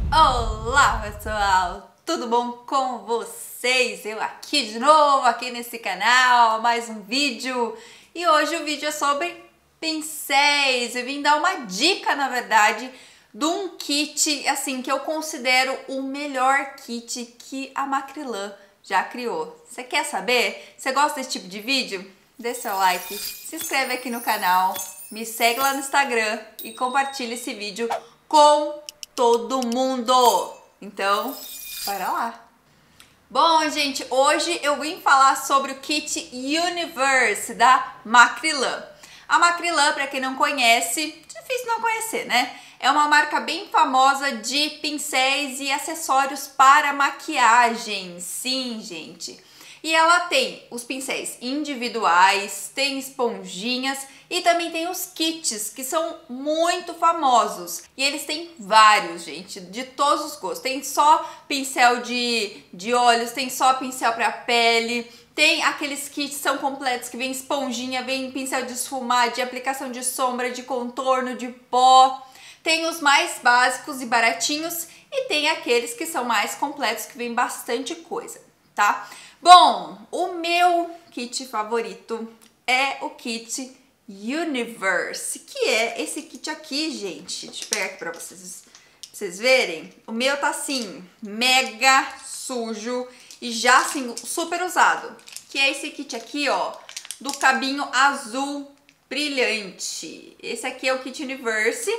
Olá pessoal, tudo bom com vocês? Eu aqui de novo, aqui nesse canal, mais um vídeo. E hoje o vídeo é sobre pincéis. Eu vim dar uma dica, na verdade, de um kit, assim, que eu considero o melhor kit que a Macrylan já criou. Você quer saber? Você gosta desse tipo de vídeo? Dê seu like, se inscreve aqui no canal, me segue lá no Instagram e compartilha esse vídeo com todo mundo. Então, bora lá. Bom, gente, hoje eu vim falar sobre o kit Universe da Macrylan. A Macrylan, para quem não conhece, difícil não conhecer, né? É uma marca bem famosa de pincéis e acessórios para maquiagem. Sim, gente. E ela tem os pincéis individuais, tem esponjinhas e também tem os kits, que são muito famosos. E eles têm vários, gente, de todos os gostos. Tem só pincel de olhos, tem só pincel para pele, tem aqueles kits que são completos, que vem esponjinha, vem pincel de esfumar, de aplicação de sombra, de contorno, de pó. Tem os mais básicos e baratinhos e tem aqueles que são mais completos, que vem bastante coisa, tá? Bom, o meu kit favorito é o kit Universe, que é esse kit aqui, gente. Deixa eu pegar aqui pra vocês verem. O meu tá assim, mega sujo e já assim, super usado. Que é esse kit aqui, ó, do cabinho azul brilhante. Esse aqui é o kit Universe.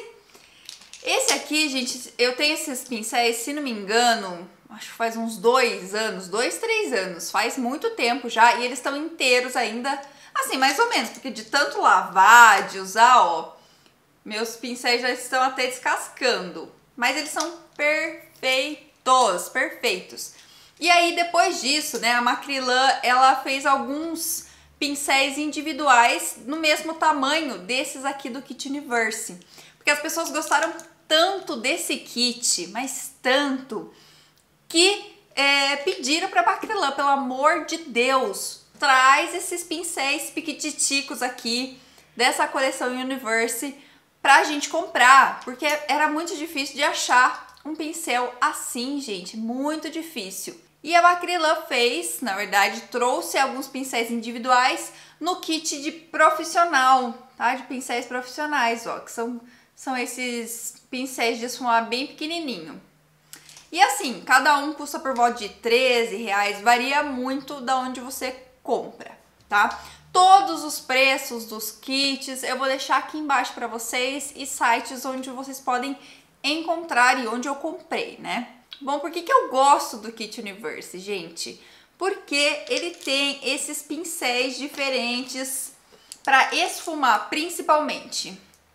Esse aqui, gente, eu tenho esses pincéis, se não me engano, acho que faz uns 2 anos, 2, 3 anos, faz muito tempo já, e eles estão inteiros ainda, assim, mais ou menos, porque de tanto lavar, de usar, ó, meus pincéis já estão até descascando, mas eles são perfeitos, perfeitos. E aí, depois disso, né, a Macrylan, ela fez alguns pincéis individuais no mesmo tamanho desses aqui do kit Universe, porque as pessoas gostaram tanto desse kit, mas tanto, que pediram para a Macrylan, pelo amor de Deus, traz esses pincéis piquititicos aqui dessa coleção Universe pra gente comprar, porque era muito difícil de achar um pincel assim, gente, muito difícil. E a Macrylan fez, na verdade, trouxe alguns pincéis individuais no kit de profissional, tá? De pincéis profissionais, ó, que são esses pincéis de esfumar bem pequenininho. E assim, cada um custa por volta de R$13, varia muito da onde você compra, tá? Todos os preços dos kits eu vou deixar aqui embaixo para vocês e sites onde vocês podem encontrar e onde eu comprei, né? Bom, por que eu gosto do kit Universe, gente? Porque ele tem esses pincéis diferentes para esfumar, principalmente.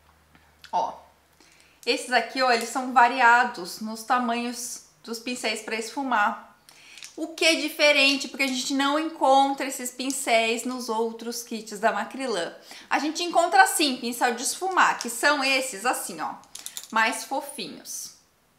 Ó, esses aqui, ó, eles são variados nos tamanhos dos pincéis para esfumar. O que é diferente, porque a gente não encontra esses pincéis nos outros kits da Macrylan. A gente encontra, sim, pincel de esfumar, que são esses assim, ó, mais fofinhos.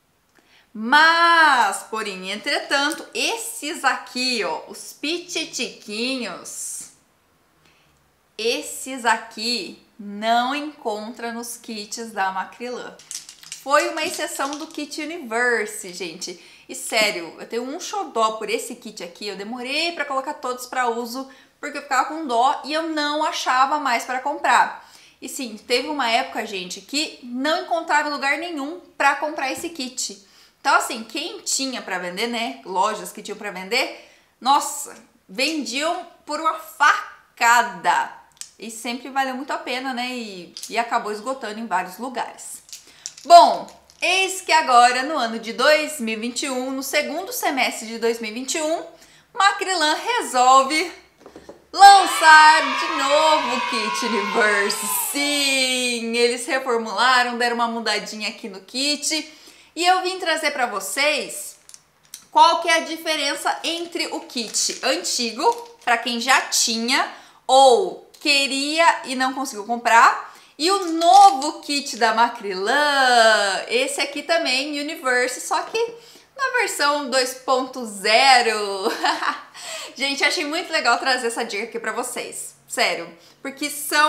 Mas, porém, entretanto, esses aqui, ó, os pititiquinhos, esses aqui não encontra nos kits da Macrylan. Foi uma exceção do kit Universe, gente. E sério, eu tenho um xodó por esse kit aqui. Eu demorei para colocar todos para uso porque eu ficava com dó e eu não achava mais para comprar. E sim, teve uma época, gente, que não encontrava lugar nenhum para comprar esse kit. Então, assim, quem tinha para vender, né? Lojas que tinham para vender, nossa, vendiam por uma facada. E sempre valeu muito a pena, né? E acabou esgotando em vários lugares. Bom, eis que agora, no ano de 2021, no segundo semestre de 2021, Macrylan resolve lançar de novo o kit Universe. Sim, eles reformularam, deram uma mudadinha aqui no kit. E eu vim trazer para vocês qual que é a diferença entre o kit antigo, para quem já tinha ou queria e não conseguiu comprar, e o novo kit da Macrylan, esse aqui também, Universe, só que na versão 2.0. Gente, achei muito legal trazer essa dica aqui pra vocês, sério, porque são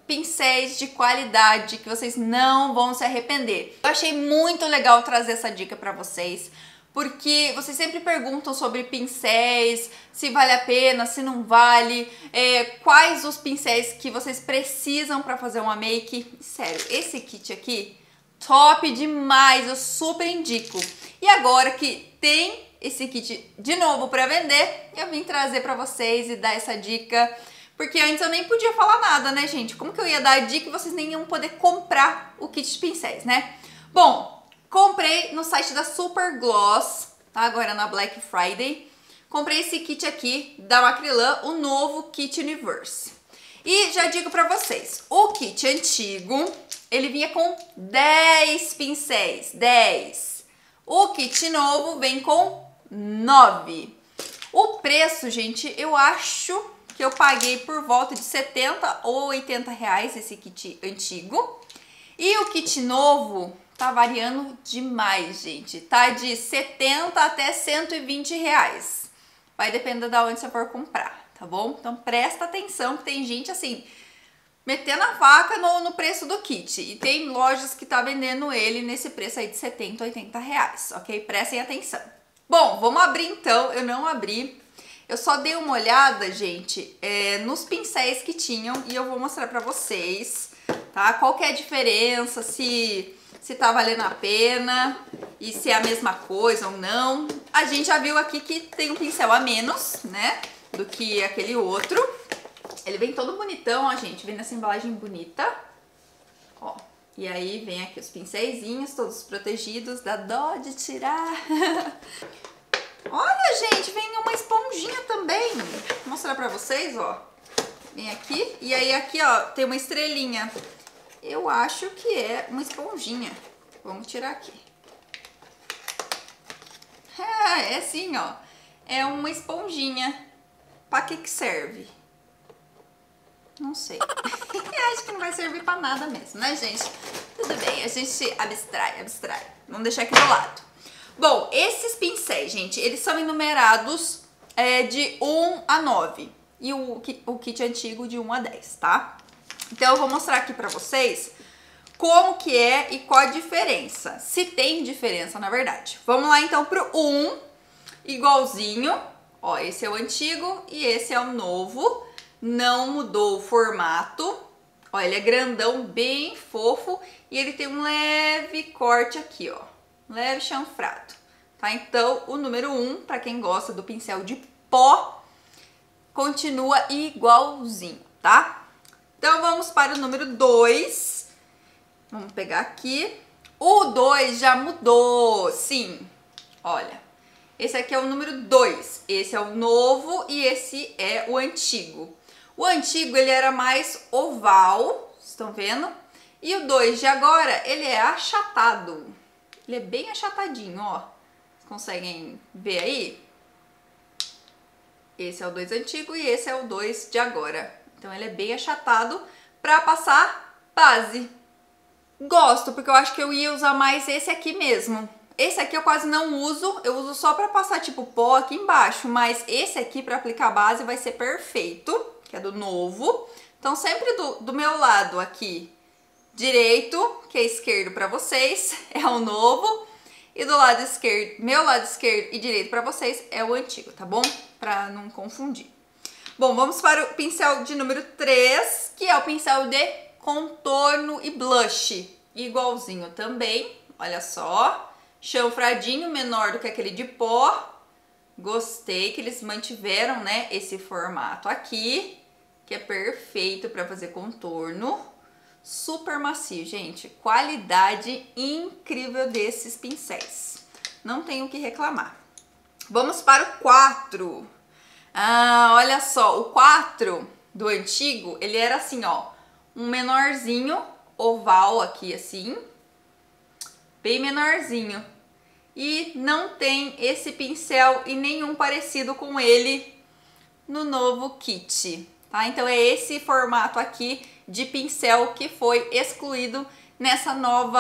pincéis de qualidade que vocês não vão se arrepender. Eu achei muito legal trazer essa dica pra vocês, porque vocês sempre perguntam sobre pincéis, se vale a pena, se não vale, quais os pincéis que vocês precisam pra fazer uma make. Sério, esse kit aqui, top demais, eu super indico. E agora que tem esse kit de novo pra vender, eu vim trazer pra vocês e dar essa dica. Porque antes eu nem podia falar nada, né, gente? Como que eu ia dar a dica e vocês nem iam poder comprar o kit de pincéis, né? Bom, comprei no site da Super Gloss, tá? Agora na Black Friday. Comprei esse kit aqui da Macrylan, o novo Kit Universe. E já digo pra vocês, o kit antigo, ele vinha com 10 pincéis, 10. O kit novo vem com 9. O preço, gente, eu acho que eu paguei por volta de 70 ou 80 reais esse kit antigo. E o kit novo tá variando demais, gente. Tá de 70 até 120 reais. Vai depender de onde você for comprar, tá bom? Então presta atenção que tem gente assim, metendo a faca no preço do kit. E tem lojas que tá vendendo ele nesse preço aí de 70, 80 reais, ok? Prestem atenção. Bom, vamos abrir então. Eu não abri. Eu só dei uma olhada, gente, nos pincéis que tinham e eu vou mostrar pra vocês, tá? Qual que é a diferença, se tá valendo a pena e se é a mesma coisa ou não. A gente já viu aqui que tem um pincel a menos, né, do que aquele outro. Ele vem todo bonitão, ó, gente, vem nessa embalagem bonita, ó. E aí vem aqui os pincéisinhos, todos protegidos, dá dó de tirar. Olha, gente, vem uma esponjinha também. Vou mostrar pra vocês, ó. Vem aqui. E aí aqui, ó, tem uma estrelinha. Eu acho que é uma esponjinha. Vamos tirar aqui. É assim, ó. É uma esponjinha. Pra que serve? Não sei. Acho que não vai servir pra nada mesmo, né, gente? Tudo bem, a gente abstrai. Vamos deixar aqui do lado. Bom, esses pincéis, gente, eles são enumerados de 1 a 9 e o kit antigo de 1 a 10, tá? Então eu vou mostrar aqui pra vocês como que é e qual a diferença, se tem diferença na verdade. Vamos lá então pro 1, igualzinho, ó, esse é o antigo e esse é o novo, não mudou o formato, ó, ele é grandão, bem fofo e ele tem um leve corte aqui, ó. Leve chanfrado, tá? Então, o número 1, para quem gosta do pincel de pó, continua igualzinho, tá? Então, vamos para o número 2. Vamos pegar aqui. O 2 já mudou, sim. Olha, esse aqui é o número 2. Esse é o novo e esse é o antigo. O antigo, ele era mais oval, estão vendo? E o 2 de agora, ele é achatado. Ele é bem achatadinho, ó. Vocês conseguem ver aí? Esse é o 2 antigo e esse é o 2 de agora. Então ele é bem achatado pra passar base. Gosto, porque eu acho que eu ia usar mais esse aqui mesmo. Esse aqui eu quase não uso, eu uso só pra passar tipo pó aqui embaixo. Mas esse aqui pra aplicar base vai ser perfeito, que é do novo. Então sempre do meu lado aqui direito, que é esquerdo para vocês, é o novo. E do lado esquerdo, meu lado esquerdo e direito para vocês é o antigo, tá bom? Para não confundir. Bom, vamos para o pincel de número 3, que é o pincel de contorno e blush. Igualzinho também, olha só. Chanfradinho, menor do que aquele de pó. Gostei que eles mantiveram, né, esse formato aqui, que é perfeito para fazer contorno. Super macio, gente. Qualidade incrível desses pincéis. Não tenho o que reclamar. Vamos para o 4. Ah, olha só. O 4 do antigo, ele era assim, ó. Um menorzinho, oval aqui assim. Bem menorzinho. E não tem esse pincel e nenhum parecido com ele no novo kit, tá? Então é esse formato aqui de pincel que foi excluído nesse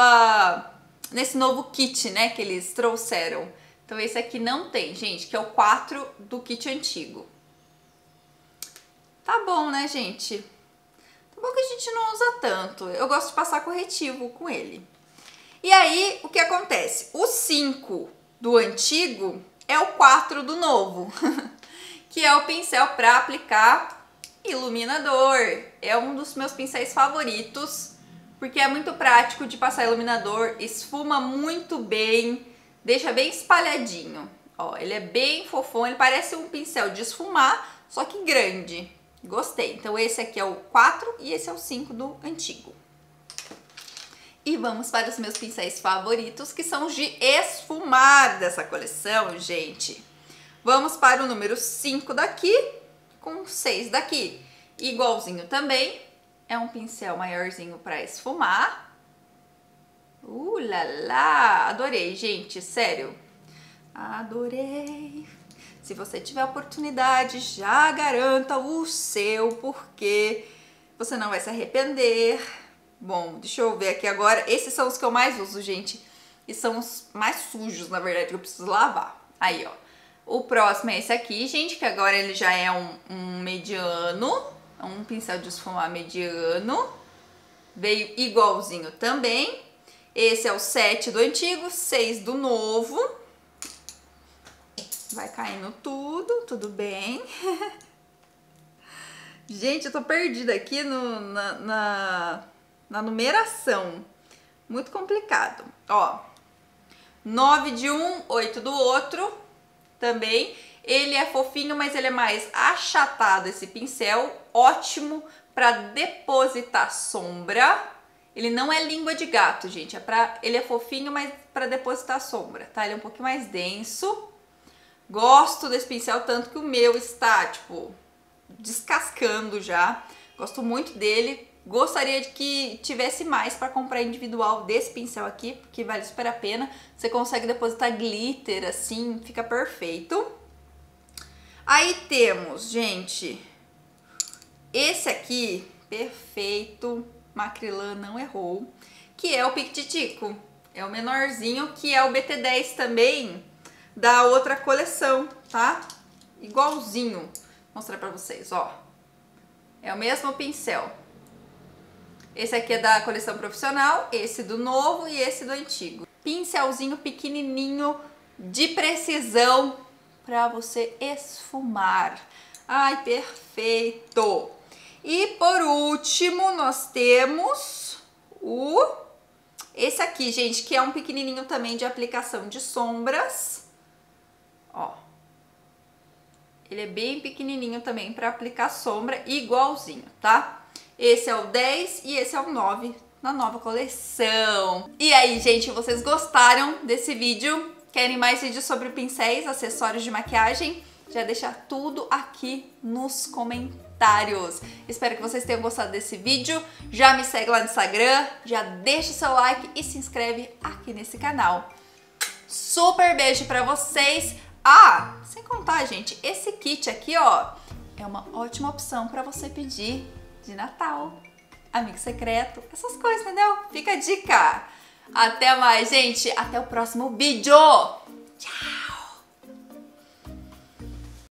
novo kit, né, que eles trouxeram. Então esse aqui não tem, gente, que é o 4 do kit antigo. Tá bom, né, gente? Bom que a gente não usa tanto. Eu gosto de passar corretivo com ele. E aí, o que acontece? O 5 do antigo é o 4 do novo, que é o pincel para aplicar iluminador. É um dos meus pincéis favoritos, porque é muito prático de passar iluminador, esfuma muito bem, deixa bem espalhadinho. Ó, ele é bem fofão, ele parece um pincel de esfumar, só que grande. Gostei. Então esse aqui é o 4 e esse é o 5 do antigo. E vamos para os meus pincéis favoritos, que são os de esfumar dessa coleção, gente. Vamos para o número 5 daqui, com 6 daqui. Igualzinho também, é um pincel maiorzinho para esfumar. Lá lá! Adorei, gente, sério. Adorei! Se você tiver oportunidade, já garanta o seu, porque você não vai se arrepender. Bom, deixa eu ver aqui agora. Esses são os que eu mais uso, gente. E são os mais sujos, na verdade, que eu preciso lavar. Aí, ó. O próximo é esse aqui, gente, que agora ele já é um mediano. Um pincel de esfumar mediano. Veio igualzinho também. Esse é o 7 do antigo, 6 do novo. Vai caindo tudo bem. Gente, eu tô perdida aqui na numeração. Muito complicado. Ó, 9 de um, 8 do outro também. Ele é fofinho, mas ele é mais achatado, esse pincel. Ótimo para depositar sombra. Ele não é língua de gato, gente. Ele é fofinho, mas para depositar sombra, tá? Ele é um pouquinho mais denso. Gosto desse pincel, tanto que o meu está, tipo, descascando já. Gosto muito dele. Gostaria de que tivesse mais para comprar individual desse pincel aqui, porque vale super a pena. Você consegue depositar glitter, assim, fica perfeito. Aí temos, gente, esse aqui, perfeito, Macrylan não errou, que é o Pictitico. É o menorzinho, que é o BT10 também, da outra coleção, tá? Igualzinho. Vou mostrar pra vocês, ó. É o mesmo pincel. Esse aqui é da coleção profissional, esse do novo e esse do antigo. Pincelzinho pequenininho, de precisão, pra você esfumar. Ai, perfeito! E por último, nós temos esse aqui, gente, que é um pequenininho também de aplicação de sombras. Ó, ele é bem pequenininho também para aplicar sombra, igualzinho, tá? Esse é o 10 e esse é o 9 na nova coleção. E aí, gente, vocês gostaram desse vídeo? Querem mais vídeos sobre pincéis, acessórios de maquiagem? Já deixa tudo aqui nos comentários. Espero que vocês tenham gostado desse vídeo. Já me segue lá no Instagram, já deixa o seu like e se inscreve aqui nesse canal. Super beijo pra vocês! Ah, sem contar, gente, esse kit aqui, ó, é uma ótima opção para você pedir de Natal, amigo secreto, essas coisas, entendeu? Fica a dica. Até mais, gente. Até o próximo vídeo. Tchau.